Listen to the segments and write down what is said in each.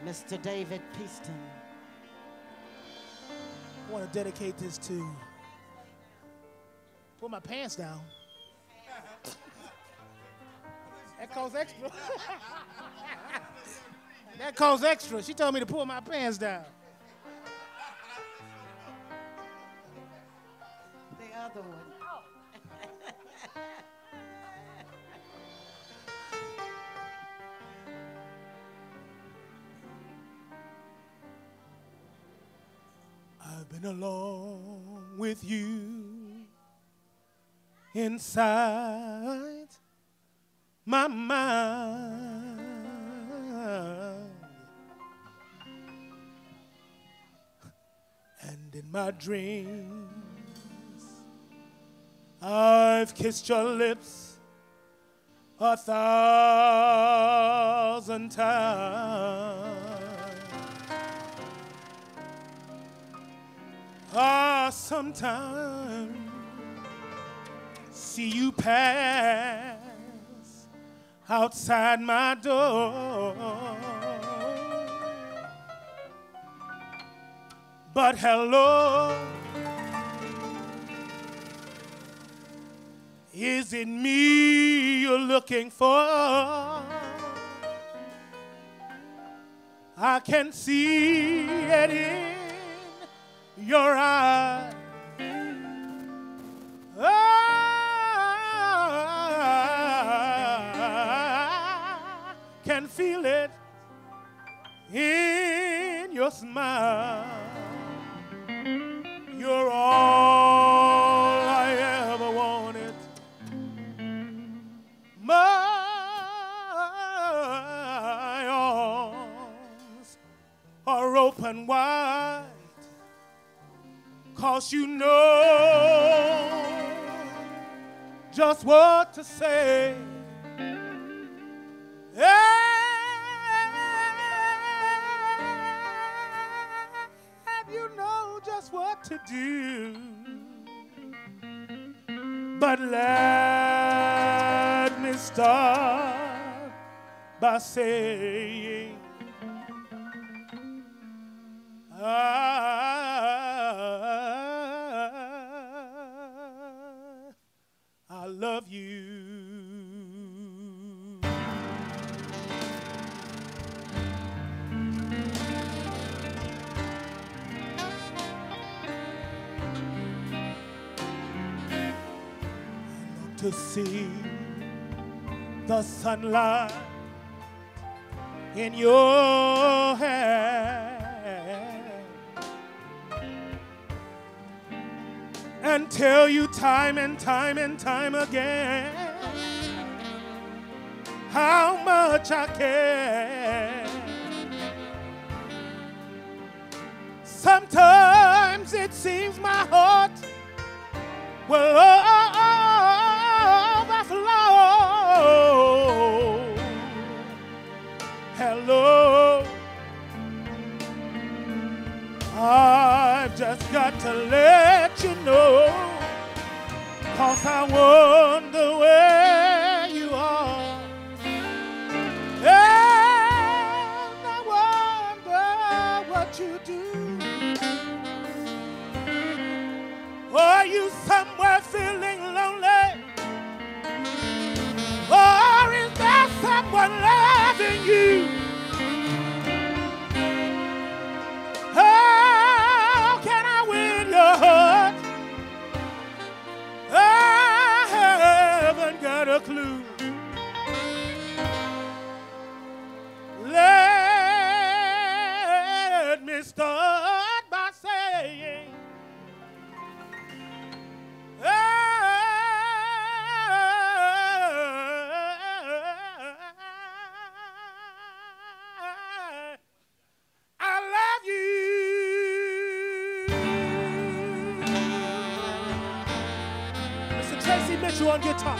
Mr. David Peaston. I want to dedicate this to, pull my pants down. That costs extra. That costs extra. She told me to pull my pants down. The other one. I've been alone with you inside my mind, and in my dreams I've kissed your lips 1,000 times. I sometimes see you pass outside my door, but hello, is it me you're looking for? I can see it in your eyes. I can feel it in your smile. You're all I ever wanted. My arms are open wide, 'cause you know just what to say. And you know just what to do. But let me start by saying I love you. I love to see the sunlight in your hair, and tell you time and time and time again how much I care. Sometimes it seems my heart will overflow. Hello, I've just got to let you know, 'cause I wonder where you are, and I wonder what you do. Are you somewhere feeling lonely, or is there someone loving you? How can I win your heart? I haven't got a clue. Let me start by saying I love you. Mr. Tracy Mitchell on guitar.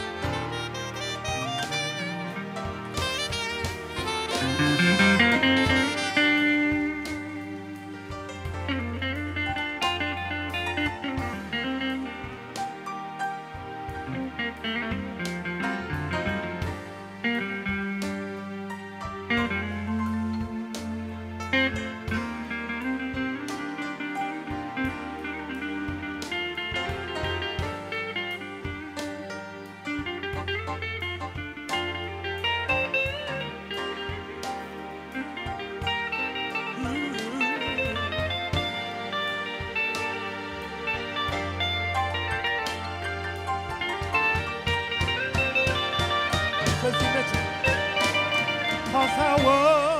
I wonder